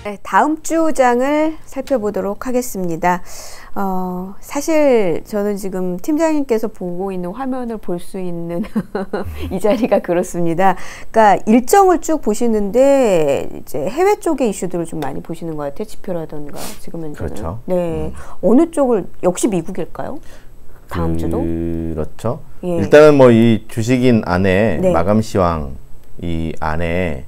네, 다음 주 장을 살펴보도록 하겠습니다. 사실 저는 지금 팀장님께서 보고 있는 화면을 볼 수 있는 이 자리가 그렇습니다. 그러니까 일정을 쭉 보시는데 이제 해외 쪽의 이슈들을 좀 많이 보시는 것 같아요. 지표라든가 지금 현재는. 그렇죠. 네, 어느 쪽을 역시 미국일까요? 다음 주도? 그렇죠. 예. 일단은 뭐 이 주식인 안에 네. 마감 시황 이 안에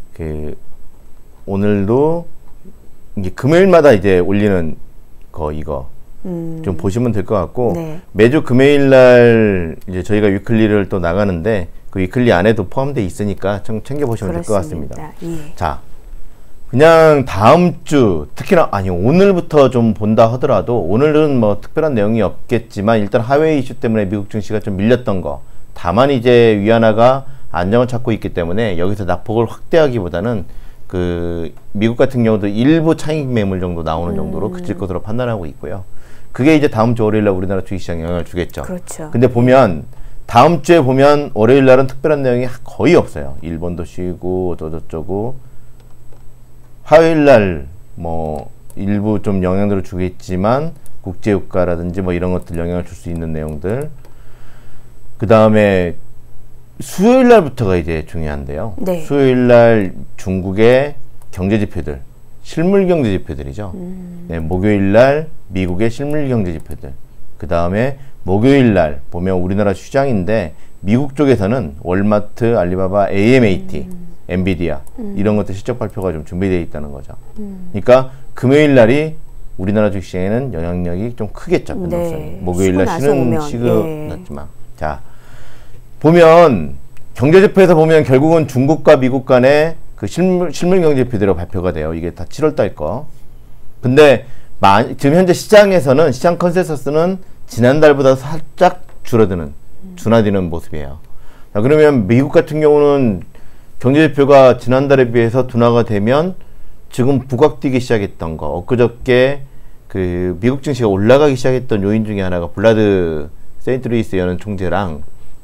오늘도 이게 금요일마다 이제 올리는 거 이거 좀 보시면 될 것 같고 네. 매주 금요일 날 이제 저희가 위클리를 또 나가는데 그 위클리 안에도 포함되어 있으니까 좀 챙겨 보시면 될 것 같습니다. 예. 자, 그냥 다음 주 특히나 아니 오늘부터 좀 본다 하더라도 오늘은 뭐 특별한 내용이 없겠지만 일단 하웨이 이슈 때문에 미국 증시가 좀 밀렸던 거. 다만 이제 위안화가 안정을 찾고 있기 때문에 여기서 낙폭을 확대하기보다는 미국 같은 경우도 일부 차익 매물 정도 나오는 정도로 그칠 것으로 판단하고 있고요. 그게 이제 다음 주 월요일 날 우리나라 주식시장에 영향을 주겠죠. 그렇죠. 근데 보면 다음 주에 보면 월요일 날은 특별한 내용이 거의 없어요. 일본도 쉬고 저쩌고 화요일 날 뭐 일부 좀 영향들을 주겠지만 국제유가라든지 뭐 이런 것들 영향을 줄 수 있는 내용들. 그 다음에 수요일 날부터가 이제 중요한데요. 네. 수요일 날 중국의 경제 지표들, 실물 경제 지표들이죠. 네, 목요일 날 미국의 실물 경제 지표들. 그 다음에 목요일 날 보면 우리나라 시장인데 미국 쪽에서는 월마트, 알리바바, AMAT, 엔비디아 이런 것들 실적 발표가 좀 준비되어 있다는 거죠. 그러니까 금요일 날이 우리나라 주식시장에는 영향력이 좀 크겠죠. 변동성이. 네. 목요일 날 쉬는 시급 예. 났지만. 자, 보면 경제지표에서 보면 결국은 중국과 미국 간의 그 실물 경제지표대로 발표가 돼요. 이게 다 7월 달 거. 근데 지금 현재 시장에서는 시장 컨센서스는 지난달보다 살짝 둔화되는 모습이에요. 자, 그러면 미국 같은 경우는 경제지표가 지난달에 비해서 둔화가 되면 지금 부각되기 시작했던 거, 엊그저께 미국 증시가 올라가기 시작했던 요인 중에 하나가 블라드 세인트루이스 연은 총재랑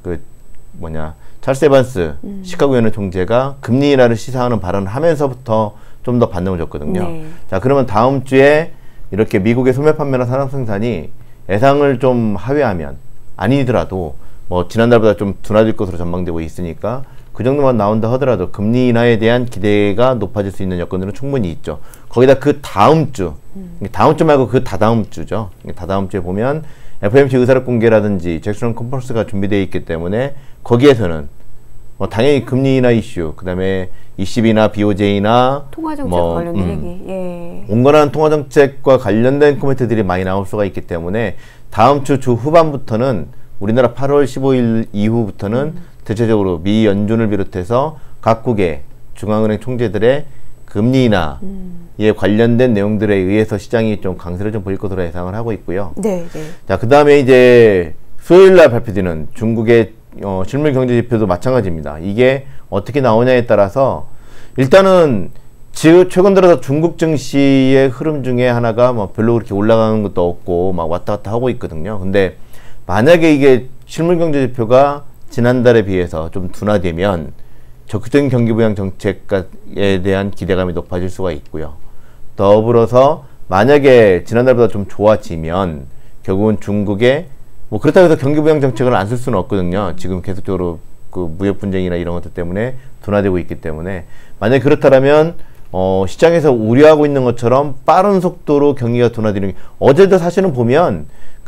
찰스 에반스 시카고 연은 총재가 금리 인하를 시사하는 발언을 하면서부터 좀 더 반등을 줬거든요. 네. 자, 그러면 다음 주에 이렇게 미국의 소매 판매나 산업 생산이 예상을 좀 하회하면 아니더라도 뭐 지난달보다 좀 둔화될 것으로 전망되고 있으니까 그 정도만 나온다 하더라도 금리 인하에 대한 기대가 높아질 수 있는 여건들은 충분히 있죠. 거기다 그 다음 주, 다음 주 말고 그 다다음 주죠. 다다음 주에 보면 FOMC 의사록 공개라든지 잭슨 컨퍼런스가 준비되어 있기 때문에 거기에서는 뭐 당연히 금리 인하 이슈, 그 다음에 ECB나 BOJ나 통화정책 관련 얘기, 예. 온건한 통화정책과 관련된 코멘트들이 많이 나올 수가 있기 때문에 다음 주 후반부터는 우리나라 8월 15일 이후부터는 대체적으로 미 연준을 비롯해서 각국의 중앙은행 총재들의 금리 인하에 관련된 내용들에 의해서 시장이 좀 강세를 좀 보일 것으로 예상을 하고 있고요. 네, 네. 자, 그 다음에 이제 수요일 날 발표되는 중국의 실물 경제 지표도 마찬가지입니다. 이게 어떻게 나오냐에 따라서 일단은 최근 들어서 중국 증시의 흐름 중에 하나가 뭐 별로 그렇게 올라가는 것도 없고 막 왔다 갔다 하고 있거든요. 근데 만약에 이게 실물 경제 지표가 지난달에 비해서 좀 둔화되면 적극적인 경기 부양 정책에 대한 기대감이 높아질 수가 있고요. 더불어서 만약에 지난달보다 좀 좋아지면 결국은 중국의 뭐 그렇다고 해서 경기 부양 정책을 안 쓸 수는 없거든요. 지금 계속적으로 무역 분쟁이나 이런 것들 때문에 둔화되고 있기 때문에 만약에 그렇다면 시장에서 우려하고 있는 것처럼 빠른 속도로 경기가 둔화되는 게 어제도 사실은 보면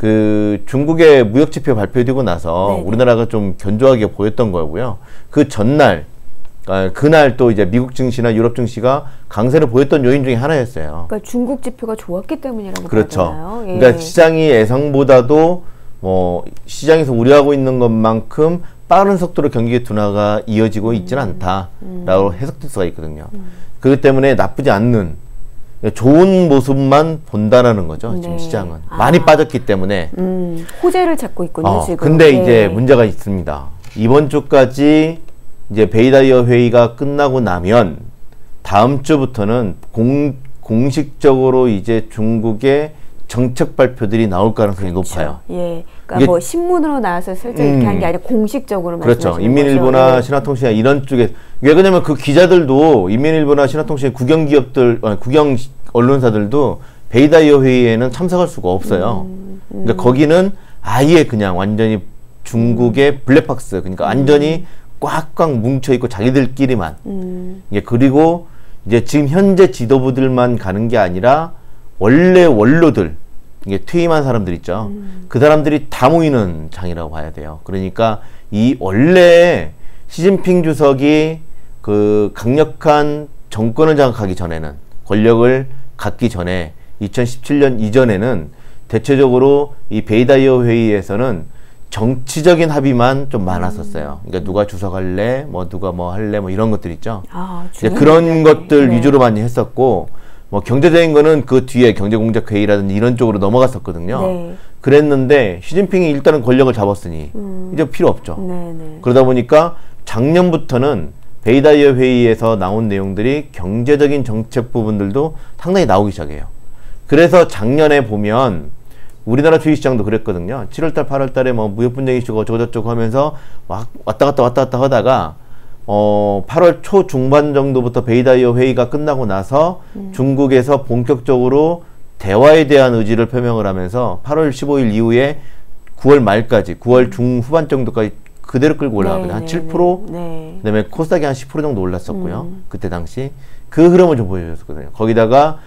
중국의 무역 지표 발표되고 나서 네네. 우리나라가 좀 견조하게 보였던 거고요. 그 전날 그날 또 이제 미국 증시나 유럽 증시가 강세를 보였던 요인 중에 하나였어요. 그러니까 중국 지표가 좋았기 때문이라고 그렇죠. 봐야 되나요? 예. 그러니까 시장이 예상보다도 시장에서 우려하고 있는 것만큼 빠른 속도로 경기 둔화가 이어지고 있지는 않다라고 해석될 수가 있거든요. 그렇기 때문에 나쁘지 않는 좋은 모습만 본다라는 거죠. 네. 지금 시장은 많이 빠졌기 때문에 호재를 찾고 있군요. 지금. 근데 네. 이제 문제가 있습니다. 이번 주까지 이제 베이다이어 회의가 끝나고 나면 다음 주부터는 공식적으로 이제 중국의 정책 발표들이 나올 가능성이 그렇죠. 높아요. 예, 그러니까 뭐 신문으로 나와서 슬쩍 이렇게 한 게 아니라 공식적으로 그렇죠. 말씀하시는 인민일보나 거죠. 신화통신이나 이런 쪽에 왜냐면 그 기자들도 인민일보나 신화통신 국영 기업들, 국영 언론사들도 베이다이어 회의에는 참석할 수가 없어요. 그러니까 거기는 아예 그냥 완전히 중국의 블랙박스, 그러니까 완전히 꽉꽉 뭉쳐 있고 자기들끼리만. 예, 그리고 이제 지금 현재 지도부들만 가는 게 아니라 원래 원로들, 이게 퇴임한 사람들 있죠. 그 사람들이 다 모이는 장이라고 봐야 돼요. 그러니까 이 원래 시진핑 주석이 그 강력한 정권을 장악하기 전에는, 권력을 갖기 전에 2017년 이전에는 대체적으로 이 베이다이어 회의에서는 정치적인 합의만 좀 많았었어요. 그러니까 누가 주석할래, 뭐 누가 뭐 할래, 뭐 이런 것들 있죠. 그런 것들 네. 위주로 많이 했었고, 뭐 경제적인 거는 그 뒤에 경제공작회의라든지 이런 쪽으로 넘어갔었거든요. 네. 그랬는데 시진핑이 일단은 권력을 잡았으니 이제 필요 없죠. 네네. 그러다 보니까 작년부터는 베이다이어 회의에서 나온 내용들이 경제적인 정책 부분들도 상당히 나오기 시작해요. 그래서 작년에 보면 우리나라 주식시장도 그랬거든요. 7월달, 8월달에 뭐 무역분쟁 이슈가 어쩌고저쩌고 하면서 막 왔다 갔다 하다가 8월 초 중반 정도부터 베이다이어 회의가 끝나고 나서 중국에서 본격적으로 대화에 대한 의지를 표명을 하면서 8월 15일 이후에 9월 말까지, 9월 중후반 정도까지 그대로 끌고 올라갔거든요. 한 7%, 네. 그다음에 코스닥이 한 10% 정도 올랐었고요. 그때 당시 그 흐름을 좀 보여줬었거든요. 거기다가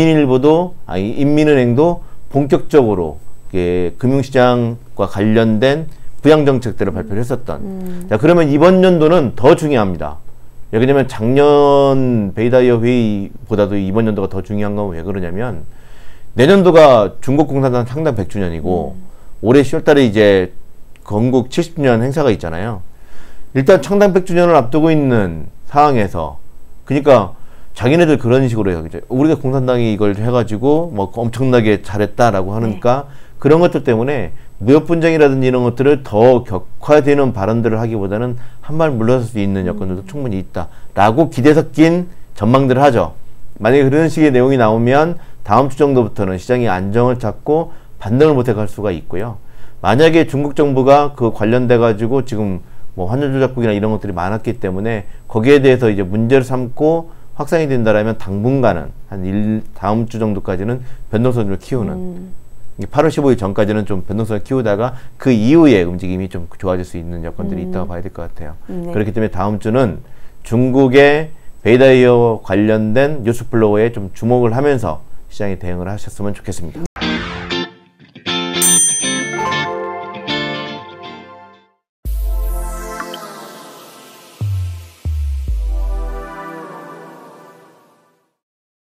인민은행도 본격적으로 금융시장과 관련된 부양정책들을 발표를 했었던. 자, 그러면 이번 연도는 더 중요합니다. 왜냐면 작년 베이다이어 회의보다도 이번 연도가 더 중요한 건 왜 그러냐면, 내년도가 중국 공산당 창당 100주년이고 올해 10월달에 이제 건국 70주년 행사가 있잖아요. 일단 창당 100주년을 앞두고 있는 상황에서, 그러니까 자기네들 그런 식으로 해요. 우리가 공산당이 이걸 해가지고 뭐 엄청나게 잘했다라고 하니까 그런 것들 때문에 무역 분쟁이라든지 이런 것들을 더 격화되는 발언들을 하기보다는 한 발 물러설 수 있는 여건들도 충분히 있다라고 기대 섞인 전망들을 하죠. 만약에 그런 식의 내용이 나오면 다음 주 정도부터는 시장이 안정을 찾고 반등을 못해 갈 수가 있고요. 만약에 중국 정부가 그 관련돼 가지고 지금 뭐 환율 조작국이나 이런 것들이 많았기 때문에 거기에 대해서 이제 문제를 삼고 확산이 된다라면 당분간은 다음 주 정도까지는 변동성을 키우는, 8월 15일 전까지는 좀 변동성을 키우다가 그 이후에 움직임이 좀 좋아질 수 있는 여건들이 있다고 봐야 될 것 같아요. 그렇기 때문에 다음 주는 중국의 베이다이어 관련된 뉴스플로우에 좀 주목을 하면서 시장에 대응을 하셨으면 좋겠습니다.